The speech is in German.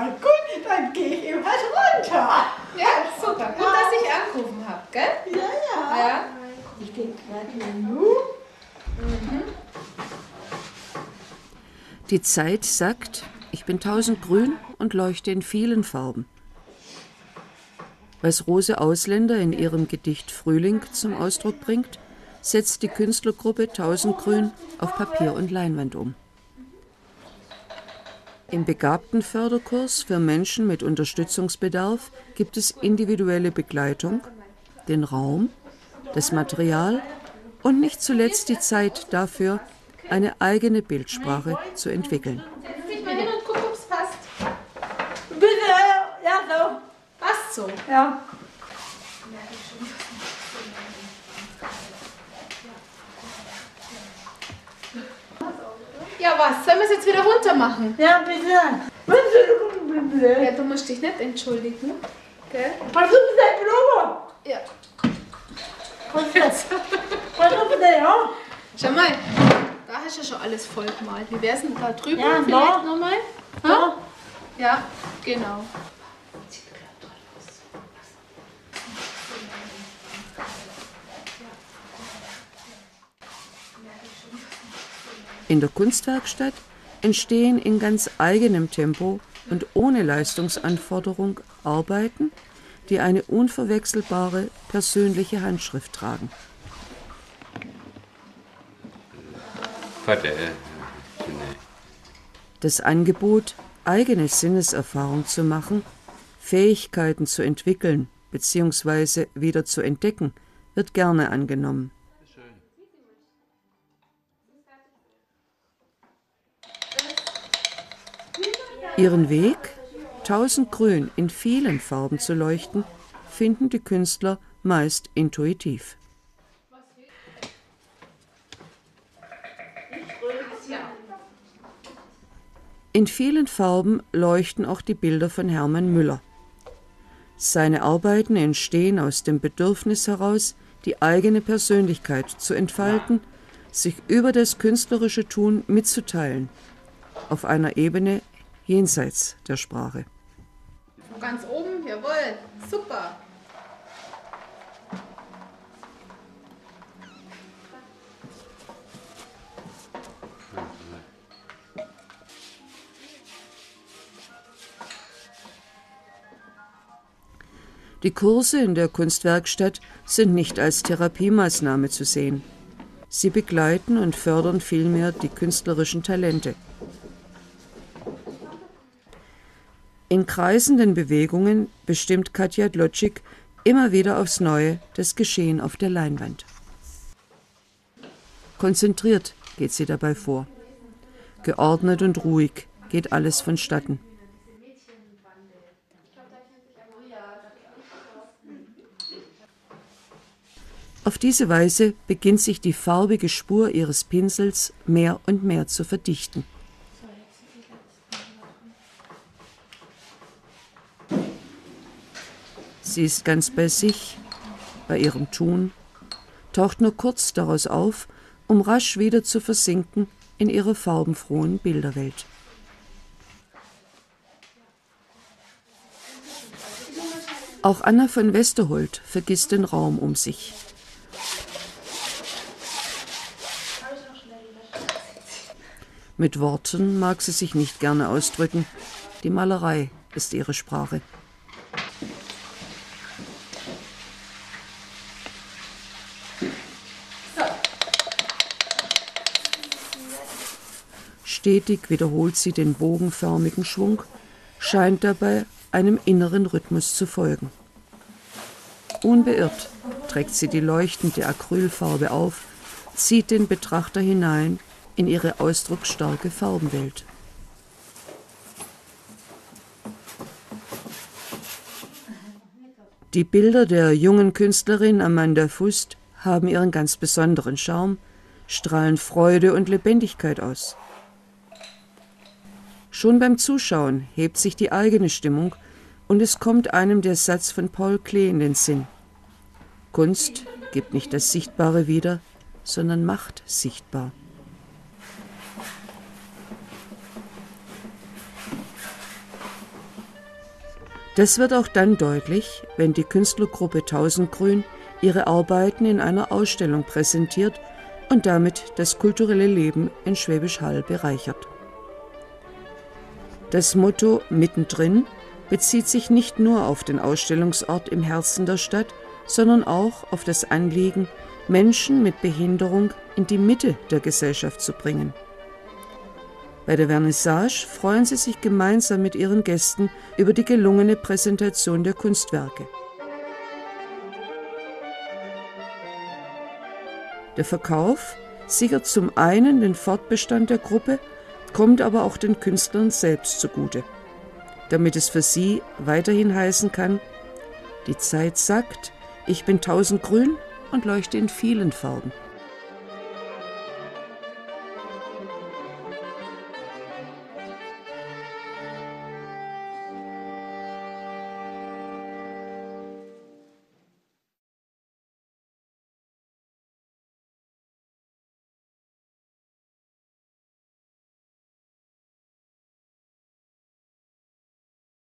Ja gut, dann gehe ich eben halt runter. Ja, super. Gut, dass ich angerufen habe, gell? Ja. Ich gehe gerade hin. Die Zeit sagt, ich bin tausendgrün und leuchte in vielen Farben. Was Rose Ausländer in ihrem Gedicht Frühling zum Ausdruck bringt, setzt die Künstlergruppe Tausendgrün auf Papier und Leinwand um. Im Begabtenförderkurs für Menschen mit Unterstützungsbedarf gibt es individuelle Begleitung, den Raum, das Material und nicht zuletzt die Zeit dafür, eine eigene Bildsprache zu entwickeln. Setz dich mal hin und guck, ob es passt. Bitte, ja so. Passt so. Ja. Ja, was? Sollen wir es jetzt wieder runter machen? Ja, bitte. Ja, du musst dich nicht entschuldigen. Gell? Was ist denn Blume? Ja. Was ist das? Was ist denn, ja? Schau mal, da hast du ja schon alles voll gemalt. Wie wär's denn da drüben Ja, vielleicht da. nochmal? Da. Ja, genau. In der Kunstwerkstatt entstehen in ganz eigenem Tempo und ohne Leistungsanforderung Arbeiten, die eine unverwechselbare persönliche Handschrift tragen. Das Angebot, eigene Sinneserfahrung zu machen, Fähigkeiten zu entwickeln bzw. wieder zu entdecken, wird gerne angenommen. Ihren Weg, tausendgrün in vielen Farben zu leuchten, finden die Künstler meist intuitiv. In vielen Farben leuchten auch die Bilder von Hermann Müller. Seine Arbeiten entstehen aus dem Bedürfnis heraus, die eigene Persönlichkeit zu entfalten, sich über das künstlerische Tun mitzuteilen, auf einer Ebene jenseits der Sprache. Ganz oben, jawohl, super. Die Kurse in der Kunstwerkstatt sind nicht als Therapiemaßnahme zu sehen. Sie begleiten und fördern vielmehr die künstlerischen Talente. In kreisenden Bewegungen bestimmt Katja Dlotschik immer wieder aufs Neue das Geschehen auf der Leinwand. Konzentriert geht sie dabei vor. Geordnet und ruhig geht alles vonstatten. Auf diese Weise beginnt sich die farbige Spur ihres Pinsels mehr und mehr zu verdichten. Sie ist ganz bei sich, bei ihrem Tun, taucht nur kurz daraus auf, um rasch wieder zu versinken in ihrer farbenfrohen Bilderwelt. Auch Anna von Westerholt vergisst den Raum um sich. Mit Worten mag sie sich nicht gerne ausdrücken. Die Malerei ist ihre Sprache. Stetig wiederholt sie den bogenförmigen Schwung, scheint dabei einem inneren Rhythmus zu folgen. Unbeirrt trägt sie die leuchtende Acrylfarbe auf, zieht den Betrachter hinein in ihre ausdrucksstarke Farbenwelt. Die Bilder der jungen Künstlerin Amanda Fust haben ihren ganz besonderen Charme, strahlen Freude und Lebendigkeit aus. Schon beim Zuschauen hebt sich die eigene Stimmung und es kommt einem der Satz von Paul Klee in den Sinn. Kunst gibt nicht das Sichtbare wieder, sondern macht sichtbar. Das wird auch dann deutlich, wenn die Künstlergruppe Tausendgrün ihre Arbeiten in einer Ausstellung präsentiert und damit das kulturelle Leben in Schwäbisch Hall bereichert. Das Motto Mittendrin bezieht sich nicht nur auf den Ausstellungsort im Herzen der Stadt, sondern auch auf das Anliegen, Menschen mit Behinderung in die Mitte der Gesellschaft zu bringen. Bei der Vernissage freuen sie sich gemeinsam mit ihren Gästen über die gelungene Präsentation der Kunstwerke. Der Verkauf sichert zum einen den Fortbestand der Gruppe, kommt aber auch den Künstlern selbst zugute, damit es für sie weiterhin heißen kann: Die Zeit sagt, ich bin tausendgrün und leuchte in vielen Farben.